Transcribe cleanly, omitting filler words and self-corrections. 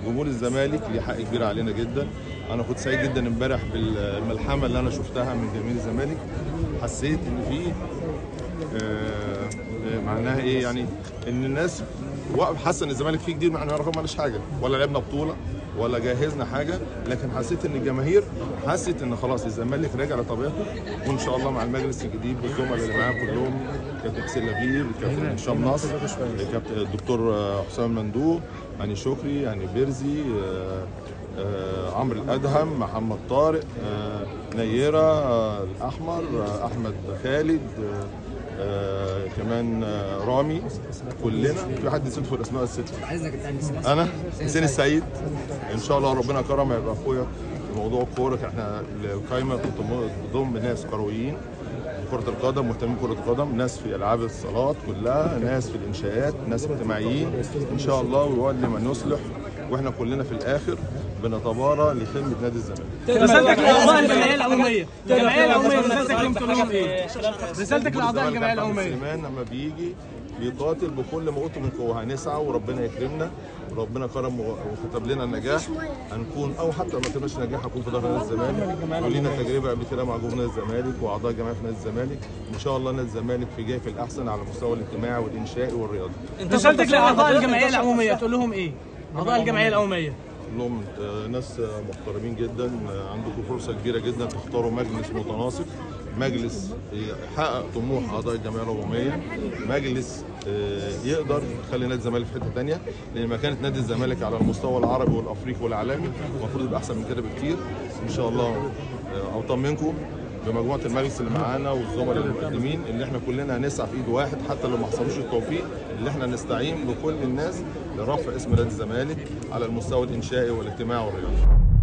جمهور الزمالك ليه حق كبير علينا جدا. انا كنت سعيد جدا امبارح بالملحمه اللي انا شفتها من جماهير الزمالك. حسيت ان في معناها ايه، يعني ان الناس حاسه ان الزمالك فيه جديد، مع ان رغم مالش حاجه ولا لعبنا بطوله ولا جهزنا حاجه، لكن حسيت ان الجماهير حست ان خلاص الزمالك راجع لطبيعته، وان شاء الله مع المجلس الجديد والزملاء اللي معاه كلهم، كابتن حسين لبيب، كابتن هشام نصر، كابتن الدكتور حسام مندوب، هاني شكري، هاني بيرزي، عمرو الادهم، محمد طارق، نيره الاحمر، احمد خالد، كمان رامي، كلنا. في حد نسيت في الاسماء السته؟ انا حسين السعيد. ان شاء الله ربنا كرم هيبقى اخويا في موضوع الكوره. احنا القايمه بتضم ناس كرويين في كره القدم، مهتمين بكره القدم، ناس في العاب الصالات كلها، ناس في الانشاءات، ناس اجتماعيين ان شاء الله، ويولي من يصلح، واحنا كلنا في الاخر بنتبارى لخدمه نادي الزمالك. رسالتك لاعضاء الجمعيه العموميه، رسالتك لهم تقول لهم ايه؟ رسالتك لاعضاء الجمعيه العموميه. سليمان لما بيجي بيقاتل بكل ما اوتوا من قوه، هنسعى وربنا يكرمنا، ربنا كرم وكتب لنا النجاح، هنكون او حتى ما كتبناش نجاح هكون في ظهر نادي الزمالك. ولينا تجربه قبل كده مع جمهور نادي الزمالك واعضاء الجمعيه في نادي الزمالك. ان شاء الله نادي الزمالك جاي في الاحسن على المستوى الاجتماعي والانشائي والرياضي. رسالتك لاعضاء الجمعيه العموميه تقول لهم ايه؟ اعضاء الجمعيه العموميه لهم ناس محترمين جدا، عندكم فرصه كبيره جدا تختاروا مجلس متناسق، مجلس يحقق طموح اعضاء الجمعيه العموميه، مجلس يقدر يخلي نادي الزمالك في حته ثانيه، لان مكانه نادي الزمالك على المستوى العربي والافريقي والعالمي المفروض يبقى احسن من كده بكتير. ان شاء الله اطمنكم بمجموعه المجلس اللي معانا والزملاء المقدمين، اللي احنا كلنا هنسعى في ايد واحد، حتى لو ما حصلوش التوفيق اللي احنا نستعين بكل الناس لرفع اسم نادي الزمالك على المستوى الانشائي والاجتماعي والرياضي.